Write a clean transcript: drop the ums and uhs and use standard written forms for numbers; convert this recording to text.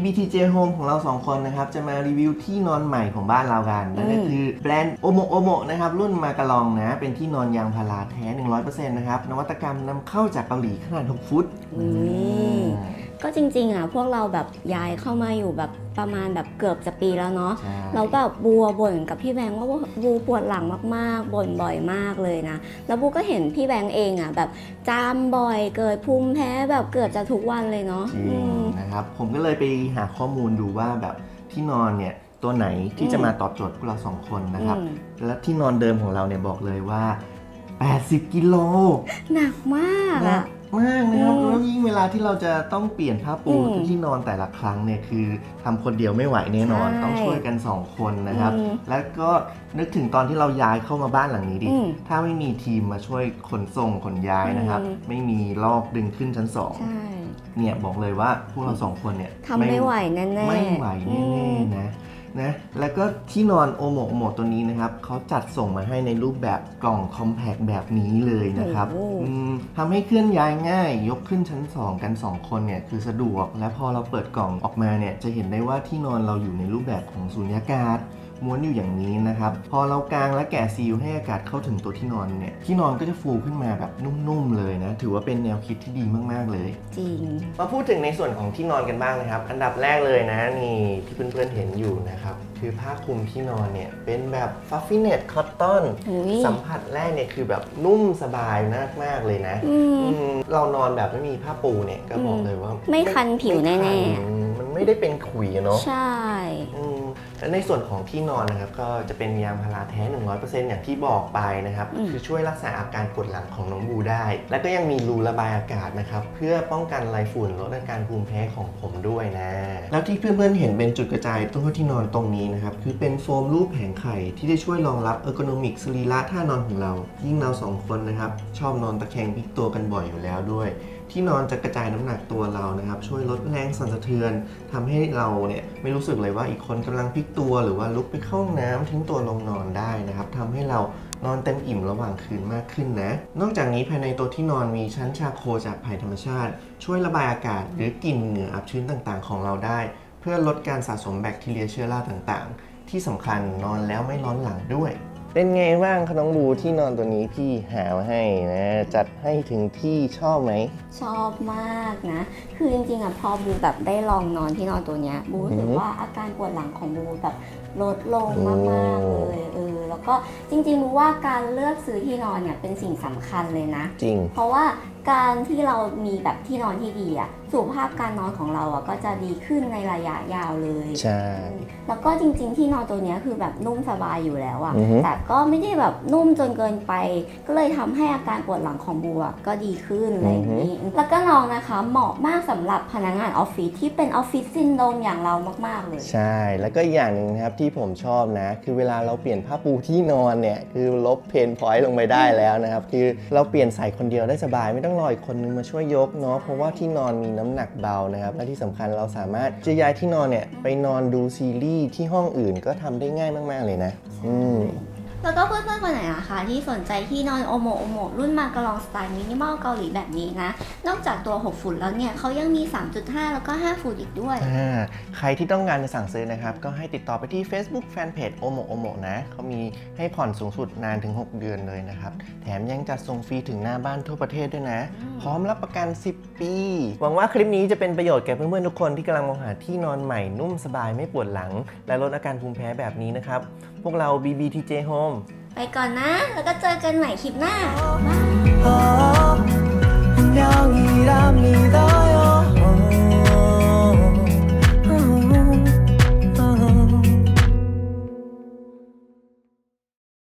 BBTJ Home ของเรา2คนนะครับจะมารีวิวที่นอนใหม่ของบ้านเรากันนั่นก็คือแบรนด์โอโมนะครับรุ่นมากะลองนะเป็นที่นอนยางพาราแท้ 100% นะครับนวัตกรรมนำเข้าจากเกาหลีขนาด6 ฟุตก็จริงๆพวกเราแบบย้ายเข้ามาอยู่แบบประมาณแบบเกือบจะปีแล้วเนาะแล้วแบบบัวบ่นกับพี่แบงค์ว่าบูปวดหลังมากๆบ่นบ่อยมากเลยนะแล้วบูก็เห็นพี่แบงค์เองแบบจามบ่อยเกิดภูมิแพ้แบบเกิดจะทุกวันเลยเนาะนะครับผมก็เลยไปหาข้อมูลดูว่าแบบที่นอนเนี่ยตัวไหนที่จะมาตอบโจทย์พวกเรา2คนนะครับและที่นอนเดิมของเราเนี่ยบอกเลยว่า80 กิโลหนักมากมากนะครับแล้วยิ่งเวลาที่เราจะต้องเปลี่ยนผ้าปูที่นอนแต่ละครั้งเนี่ยคือทำคนเดียวไม่ไหวแน่นอนต้องช่วยกัน2คนนะครับแล้วก็นึกถึงตอนที่เราย้ายเข้ามาบ้านหลังนี้ดิถ้าไม่มีทีมมาช่วยขนส่งขนย้ายนะครับไม่มีลอกดึงขึ้นชั้น2เนี่ยบอกเลยว่าพวกเรา2คนเนี่ยทำไม่ไหวแน่ๆไม่ไหวแน่ๆนะแล้วก็ที่นอนโอโมตัวนี้นะครับเขาจัดส่งมาให้ในรูปแบบกล่องคอมแพคแบบนี้เลยนะครับทำให้เคลื่อนย้ายง่ายยกขึ้นชั้น2กัน2คนเนี่ยคือสะดวกและพอเราเปิดกล่องออกมาเนี่ยจะเห็นได้ว่าที่นอนเราอยู่ในรูปแบบของสุญญากาศม้วนอยู่อย่างนี้นะครับพอเรากางและแกะซีลให้อากาศเข้าถึงตัวที่นอนเนี่ยที่นอนก็จะฟูขึ้นมาแบบนุ่มๆเลยนะถือว่าเป็นแนวคิดที่ดีมากๆเลยจริงมาพูดถึงในส่วนของที่นอนกันบ้างนะครับอันดับแรกเลยนะนี่ที่เพื่อนๆเห็นอยู่นะครับคือผ้าคลุมที่นอนเนี่ยเป็นแบบฟัฟฟี่เน็ตคอตตอนสัมผัสแรกเนี่ยคือแบบนุ่มสบายมากๆเลยนะเรานอนแบบไม่มีผ้าปูเนี่ยก็บอกเลยว่าไม่คันผิวแน่ๆมันไม่ได้เป็นขุยเนาะใช่และในส่วนของที่นอนนะครับก็จะเป็นยางพาราแท้ 100% อย่างที่บอกไปนะครับคือช่วยรักษาอาการปวดหลังของน้องบูได้และก็ยังมีรูระบายอากาศนะครับเพื่อป้องกันไรฝุ่นลดอาการภูมิแพ้ของผมด้วยนะแล้วที่เพื่อนๆเห็นเป็นจุดกระจายตรงที่นอนตรงนี้นะครับคือเป็นโฟมรูปแผงไข่ที่ได้ช่วยรองรับเออร์โกนอมิกสรีระท่านอนของเรายิ่งเรา2คนนะครับชอบนอนตะแคงพลิกตัวกันบ่อยอยู่แล้วด้วยที่นอนจะกระจายน้ำหนักตัวเรานะครับช่วยลดแรงสั่นสะเทือนทำให้เราเนี่ยไม่รู้สึกเลยว่าอีกคนกำลังพลิกตัวหรือว่าลุกไปเข้าห้องน้ำทิ้งตัวลงนอนได้นะครับทำให้เรานอนเต็มอิ่มระหว่างคืนมากขึ้นนะนอกจากนี้ภายในตัวที่นอนมีชั้นชาโคจากไผ่ธรรมชาติช่วยระบายอากาศหรือกลิ่นเหงื่ออับชื้นต่างๆของเราได้เพื่อลดการสะสมแบคทีเรียเชื้อราต่างๆที่สำคัญนอนแล้วไม่ร้อนหลังด้วยเป็นไงบ้างคะน้องบูที่นอนตัวนี้พี่หามาให้นะจัดให้ถึงที่ชอบไหมชอบมากนะคือจริงๆพอบูแบบได้ลองนอนที่นอนตัวเนี้ยบูรู้สึกว่าอาการปวดหลังของบูแบบลดลงมากๆเลยแล้วก็จริงๆบูว่าการเลือกซื้อที่นอนเนี่ยเป็นสิ่งสำคัญเลยนะจริงเพราะว่าการที่เรามีแบบที่นอนที่ดีสุขภาพการนอนของเราก็จะดีขึ้นในระยะยาวเลยใช่แล้วก็จริงๆที่นอนตัวนี้คือแบบนุ่มสบายอยู่แล้วแต่ก็ไม่ได้แบบนุ่มจนเกินไปก็เลยทำให้อาการปวดหลังของบูก็ดีขึ้นอะไรอย่างนี้แล้วก็ลองนะคะเหมาะมากสำหรับพนักงานออฟฟิศที่เป็นออฟฟิศซินโดรมอย่างเรามากๆเลยใช่แล้วก็อย่างนึงนะครับที่ผมชอบนะคือเวลาเราเปลี่ยนผ้าปูที่นอนเนี่ยคือลบเพนพอยต์ลงไปได้แล้วนะครับคือเราเปลี่ยนใส่คนเดียวได้สบายไม่ต้องรออีกคนนึงมาช่วยยกเนาะเพราะว่าที่นอนมีน้ำหนักเบานะครับและที่สำคัญเราสามารถจะย้ายที่นอนเนี่ยไปนอนดูซีรีส์ที่ห้องอื่นก็ทำได้ง่ายมากๆเลยนะแล้วก็เพื่อนๆคนไหนนะคะที่สนใจที่นอนโอโมรุ่นมากะลองสไตล์มินิมอลเกาหลีแบบนี้นะนอกจากตัว6 ฟุตแล้วเนี่ยเขายังมี 3.5 แล้วก็5 ฟุตอีกด้วยใครที่ต้องการจะสั่งซื้อนะครับก็ให้ติดต่อไปที่ Facebook Fanpage โอโมนะเขามีให้ผ่อนสูงสุดนานถึง6 เดือนเลยนะครับแถมยังจัดส่งฟรีถึงหน้าบ้านทั่วประเทศด้วยนะพร้อมรับประกัน10 ปีหวังว่าคลิปนี้จะเป็นประโยชน์แก่เพื่อนๆทุกคนที่กำลังมองหาที่นอนใหม่นุ่มสบายไม่ปวดหลังและลดอาการภูมิแพ้แบบนี้นะครับพวกเรา BBTJ Home ไปก่อนนะแล้วก็เจอกันใหม่คลิปหน้า